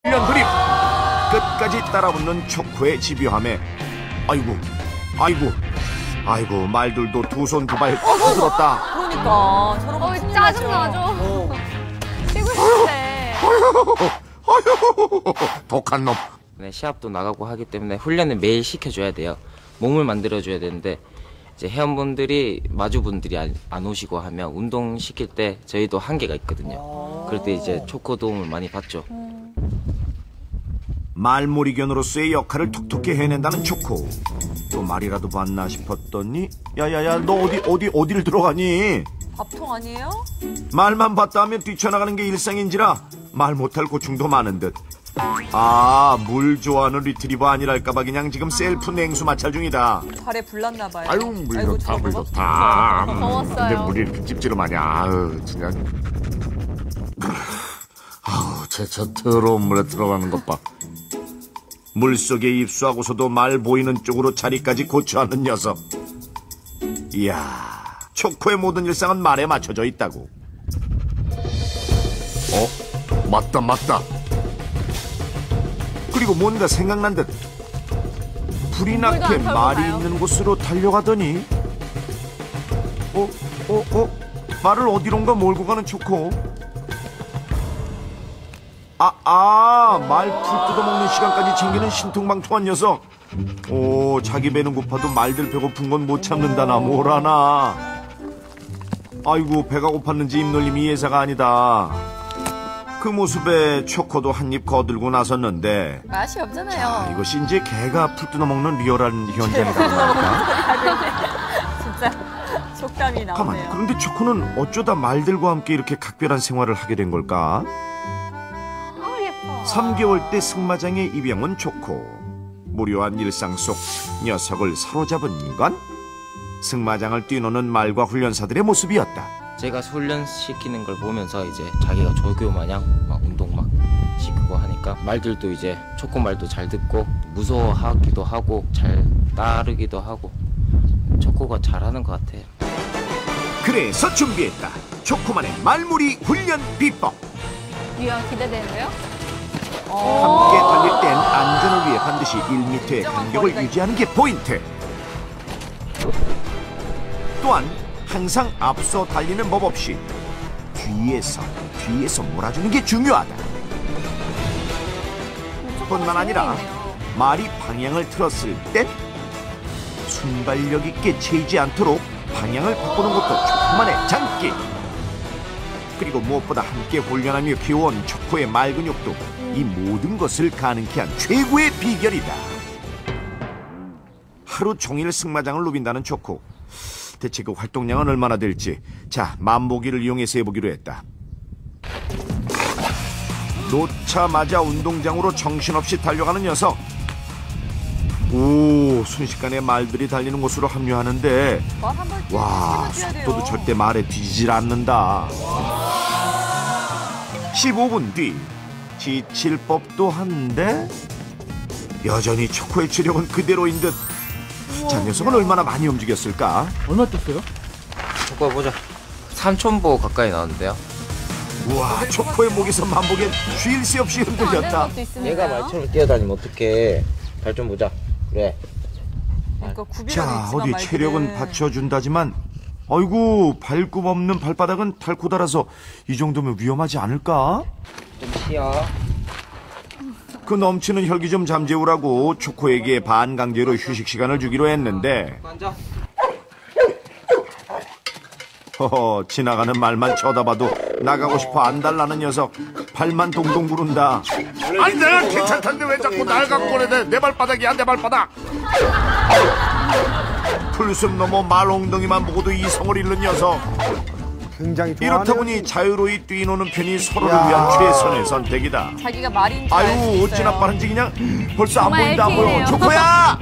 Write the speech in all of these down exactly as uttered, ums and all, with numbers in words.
훈련 돌입! 끝까지 따라붙는 초코의 집요함에 아이고 아이고 아이고 말들도 두 손 두 발 들었다. 그러니까 저런 거 어, 짜증나죠. 어. 쉬고 싶은데. 독한 놈. 네, 시합도 나가고 하기 때문에 훈련을 매일 시켜줘야 돼요. 몸을 만들어줘야 되는데 이제 회원분들이 마주분들이 안, 안 오시고 하면 운동 시킬 때 저희도 한계가 있거든요. 그럴 때 이제 초코 도움을 많이 받죠. 말몰이견으로서의 역할을 톡톡히 해낸다는 초코. 또 말이라도 봤나 싶었더니 야야야 너 어디 어디 어디를 들어가니? 밥통 아니에요? 말만 봤다 하면 뛰쳐나가는 게 일상인지라 말 못할 고충도 많은 듯. 아, 물 좋아하는 리트리버 아니랄까봐 그냥 지금 셀프 냉수 마찰 중이다. 발에 불났나 봐요. 아유 물 좋다 물 좋다. 더웠어요. 근데 물이 이렇게 찝찝하냐. 아유 진짜. 아우 저 더러운 물에 들어가는 것 봐. 물속에 입수하고서도 말 보이는 쪽으로 자리까지 고쳐하는 녀석. 이야, 초코의 모든 일상은 말에 맞춰져 있다고. 어? 맞다 맞다. 그리고 뭔가 생각난 듯 불이 나게 말이 가요. 있는 곳으로 달려가더니 어? 어? 어? 말을 어디론가 몰고 가는 초코. 아, 아, 말 풀 뜯어먹는 시간까지 챙기는 신통방통한 녀석. 오, 자기 배는 고파도 말들 배고픈 건 못 참는다나 뭐라나. 아이고, 배가 고팠는지 입놀림이 예사가 아니다. 그 모습에 초코도 한 입 거들고 나섰는데 맛이 없잖아요. 자, 이것이 이제 개가 풀 뜯어먹는 리얼한 현장이라고 할까? 진짜 속담이 나오네요. 가만, 그런데 초코는 어쩌다 말들과 함께 이렇게 각별한 생활을 하게 된 걸까? 삼 개월 때 승마장에 입양한 초코. 무료한 일상 속 녀석을 사로잡은 건 승마장을 뛰노는 말과 훈련사들의 모습이었다. 제가 훈련시키는 걸 보면서 이제 자기가 조교 마냥 막 운동 막 시키고 하니까 말들도 이제 초코 말도 잘 듣고 무서워하기도 하고 잘 따르기도 하고 초코가 잘하는 것 같아요. 그래서 준비했다. 초코만의 말놀이 훈련 비법. 유형 기대되는데요? 함께 달릴 땐 안전을 위해 반드시 일 미터의 간격을 유지하는 게 포인트. 또한 항상 앞서 달리는 법 없이 뒤에서 뒤에서 몰아주는 게 중요하다. 뿐만 아니라 말이 방향을 틀었을 땐 순발력 있게 채이지 않도록 방향을 바꾸는 것도 초코만의 장기. 그리고 무엇보다 함께 훈련하며 키워온 초코의 말 근육도 이 모든 것을 가능케 한 최고의 비결이다. 하루 종일 승마장을 누빈다는 초코. 대체 그 활동량은 얼마나 될지. 자, 만보기를 이용해서 해보기로 했다. 놓자마자 운동장으로 정신없이 달려가는 녀석. 오, 순식간에 말들이 달리는 곳으로 합류하는데 와, 속도도 절대 말에 뒤지질 않는다. 십오 분 뒤 지칠 법도 한데 여전히 초코의 체력은 그대로인 듯. 자, 녀석은 얼마나 많이 움직였을까? 얼마 떴어요? 초코 보자. 삼천보 가까이 나왔는데요. 우와, 초코의 목에서 만보기엔 쉴 새 없이 흔들렸다. 얘가 말처럼 뛰어다니면 어떡해. 발 좀 보자. 그래. 그러니까 자, 어디 말들은. 체력은 받쳐준다지만 아이고, 발굽 없는 발바닥은 닳고 닳아서 이 정도면 위험하지 않을까? 좀 쉬어. 그 넘치는 혈기 좀 잠재우라고 초코에게 반강제로 휴식 시간을 주기로 했는데 앉아. 허허, 지나가는 말만 쳐다봐도 나가고 싶어 안달나는 녀석. 발만 동동 구른다. 아니 내가 괜찮던데 왜 자꾸 날 갖고 그래. 내 발바닥이야, 내 발바닥. 풀숲 넘어 말 엉덩이만 보고도 이성을 잃는 녀석. 굉장히 좋아하네요. 이렇다 보니 자유로이 뛰노는 편이 서로를 위한 최선의 선택이다. 자기가 말인 줄 아유, 어찌나 빠른지 그냥 벌써 안 보인다 안 보여. 엘케이네요. 초코야!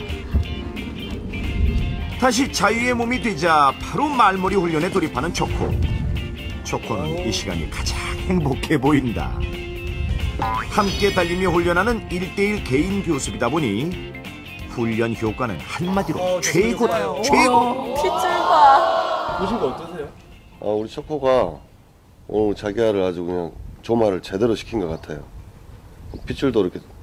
다시 자유의 몸이 되자 바로 말머리 훈련에 돌입하는 초코. 초코는 이 시간이 가장 행복해 보인다. 함께 달리며 훈련하는 일 대일 개인 교습이다 보니 훈련 효과는 한마디로 어, 최고다. 좋아요. 최고. 핏줄 봐. 보신 거 어떠세요? 어, 우리 초코가 오늘 자기야를 아주 그냥 조마를 제대로 시킨 것 같아요. 빗줄도 이렇게